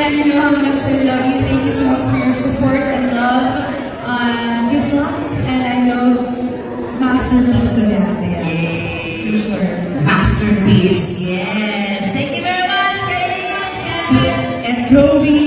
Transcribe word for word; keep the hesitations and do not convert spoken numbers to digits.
Marian, you know how much I love you. Thank you so much for your support and love. Um, good luck. And I know masterpiece to that. For sure. Masterpiece, yes. Thank you very much, Kylie. And Kobe.